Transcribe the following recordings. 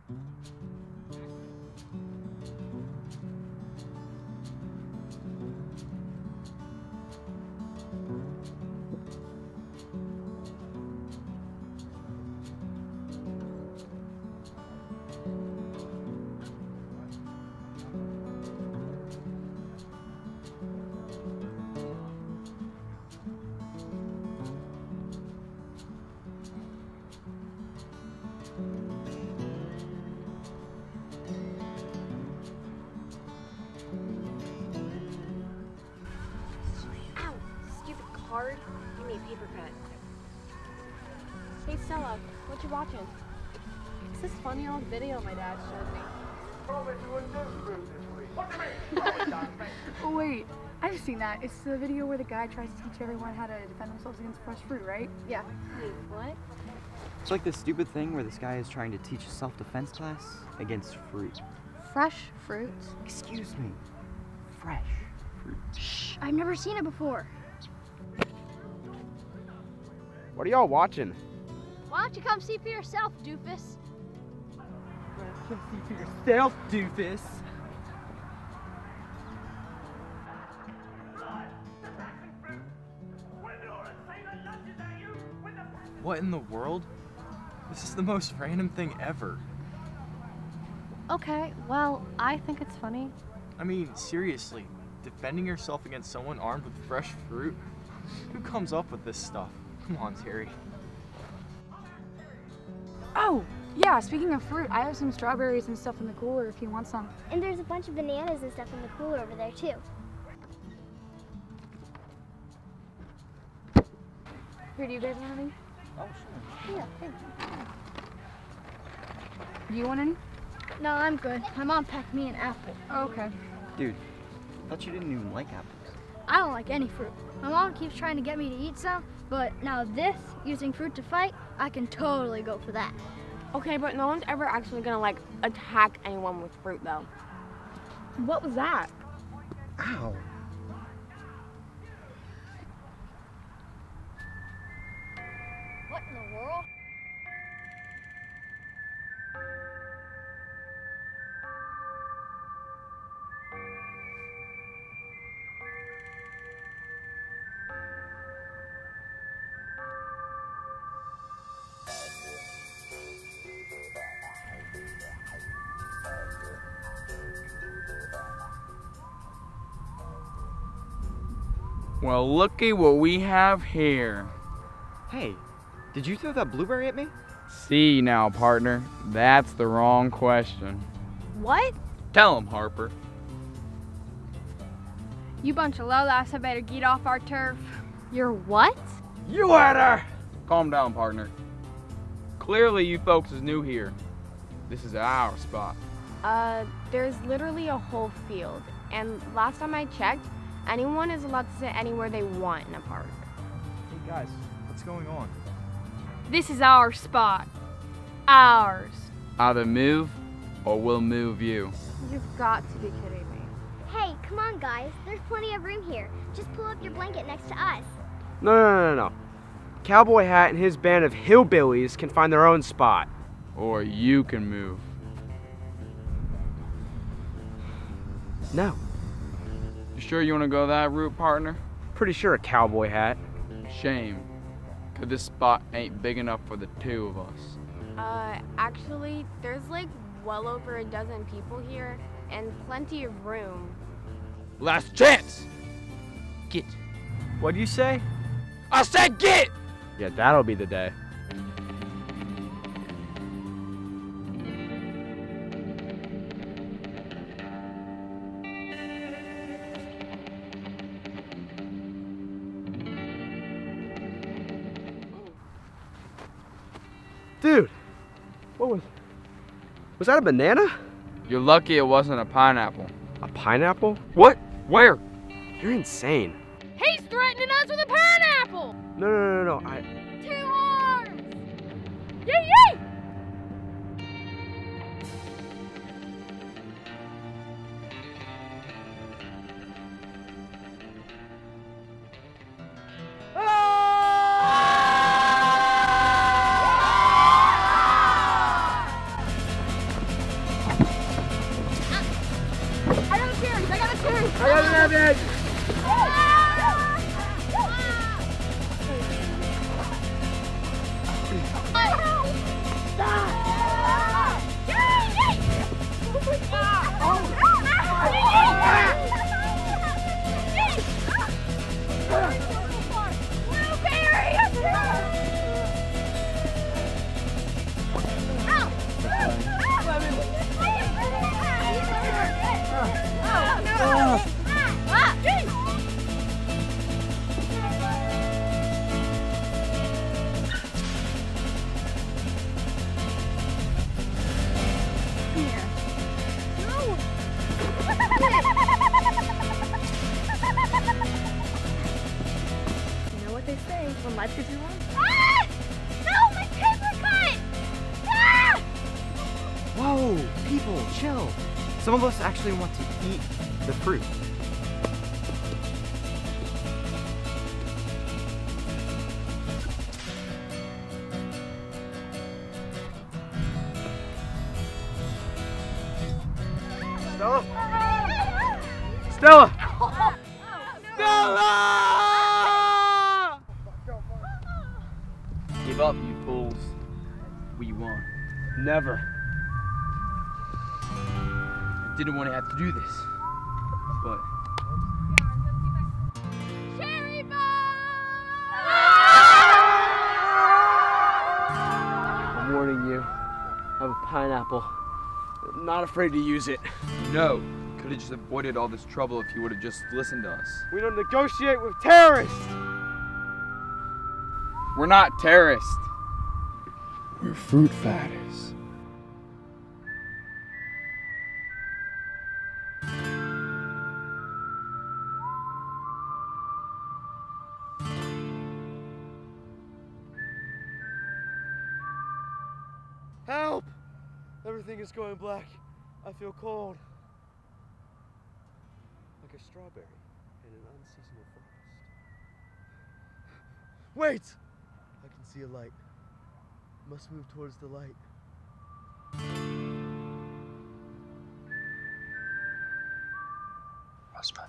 Give me a paper cut. Hey Stella, what you watching? It's this funny old video my dad showed me. Oh wait, I've seen that. It's the video where the guy tries to teach everyone how to defend themselves against fresh fruit, right? Yeah. Wait, what? It's like this stupid thing where this guy is trying to teach a self-defense class against fruit. Fresh fruit? Excuse me. Fresh fruit. Shh, I've never seen it before. What are y'all watching? Why don't you come see for yourself, doofus? Come see for yourself, doofus. What in the world? This is the most random thing ever. Okay, well, I think it's funny. I mean, seriously, defending yourself against someone armed with fresh fruit? Who comes up with this stuff? Come on, Terry. Oh, yeah, speaking of fruit, I have some strawberries and stuff in the cooler if you want some. And there's a bunch of bananas and stuff in the cooler over there, too. Here, do you guys want any? Oh, sure. Yeah, thank you. Do you want any? No, I'm good. My mom packed me an apple. Oh, okay. Dude, I thought you didn't even like apples. I don't like any fruit. My mom keeps trying to get me to eat some, but now this, using fruit to fight, I can totally go for that. Okay, but no one's ever actually gonna like attack anyone with fruit though. What was that? Ow. What in the world? Well, looky what we have here. Hey, did you throw that blueberry at me? See now, partner, that's the wrong question. What? Tell him, Harper. You bunch of lowlifes, I better get off our turf. You're what? You had her! Calm down, partner. Clearly you folks is new here. This is our spot. There's literally a whole field, and last time I checked, anyone is allowed to sit anywhere they want in a park. Hey guys, what's going on? This is our spot. Ours. Either move, or we'll move you. You've got to be kidding me. Hey, come on, guys. There's plenty of room here. Just pull up your blanket next to us. No. Cowboy Hat and his band of hillbillies can find their own spot. Or you can move. No. You sure you want to go that route, partner? Pretty sure a Cowboy Hat. Shame, 'cause this spot ain't big enough for the two of us. Actually, there's like well over a dozen people here, and plenty of room. Last chance! Get. What'd you say? I said get! Yeah, that'll be the day. Dude, was that a banana? You're lucky it wasn't a pineapple. A pineapple? What? Where? You're insane. He's threatening us with a pineapple! No. 2 arms! Yee! I got an edge! When life gets you wrong. Ah! No, my paper cut! Ah! Whoa, people, chill. Some of us actually want to eat the fruit. Stella! Stella! Stella! Give up, you fools. We won. Never. I didn't want to have to do this, but Cherry bomb! I'm warning you. I have a pineapple. I'm not afraid to use it. no. Could have just avoided all this trouble if you would have just listened to us. We don't negotiate with terrorists! We're not terrorists. We're fruit fighters. Help! Everything is going black. I feel cold. Like a strawberry in an unseasonal frost. Wait! I can see a light. Must move towards the light. Rosebud.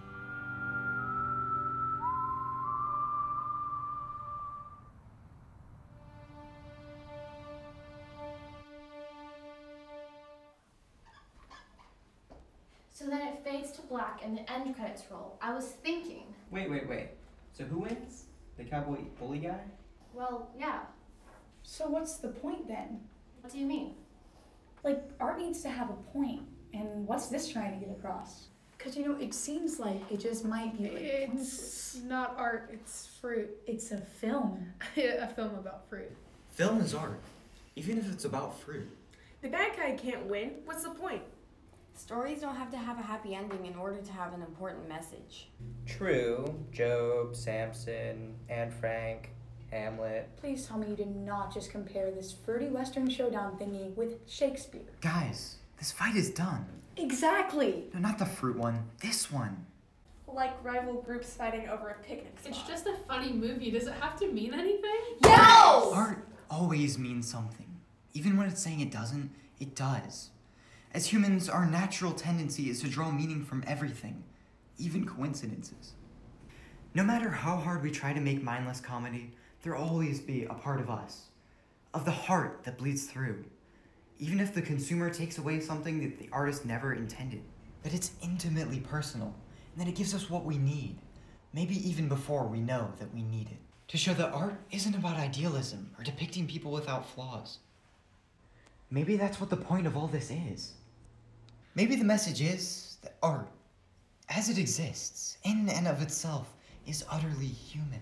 So then it fades to black and the end credits roll. I was thinking. Wait. So who wins? The cowboy bully guy? Well, yeah. So what's the point then? What do you mean? Like, art needs to have a point, and what's this trying to get across? Because, you know, it seems like it just might be like... It's not art, it's fruit. It's a film. A film about fruit. Film is art, even if it's about fruit. The bad guy can't win. What's the point? Stories don't have to have a happy ending in order to have an important message. True. Job, Samson, Anne Frank, Hamlet. Please tell me you did not just compare this fruity Western showdown thingy with Shakespeare. Guys, this fight is done. Exactly. No, not the fruit one. This one. Like rival groups fighting over a picnic spot. It's just a funny movie. Does it have to mean anything? Yes! Art always means something. Even when it's saying it doesn't, it does. As humans, our natural tendency is to draw meaning from everything, even coincidences. No matter how hard we try to make mindless comedy, there'll always be a part of us, of the heart that bleeds through. Even if the consumer takes away something that the artist never intended, that it's intimately personal, and that it gives us what we need, maybe even before we know that we need it. To show that art isn't about idealism or depicting people without flaws. Maybe that's what the point of all this is. Maybe the message is that art, as it exists, in and of itself, is utterly human.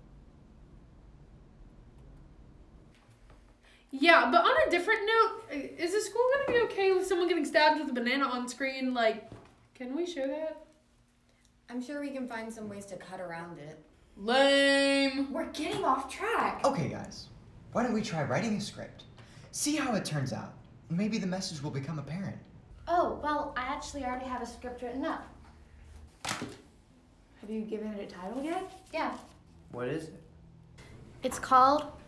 Yeah, but on a different note, is the school gonna be okay with someone getting stabbed with a banana on screen? Like, can we show that? I'm sure we can find some ways to cut around it. Lame! We're getting off track. Okay, guys, why don't we try writing a script? See how it turns out, and maybe the message will become apparent. Oh, well, I actually already have a script written up. Have you given it a title yet? Yeah. What is it? It's called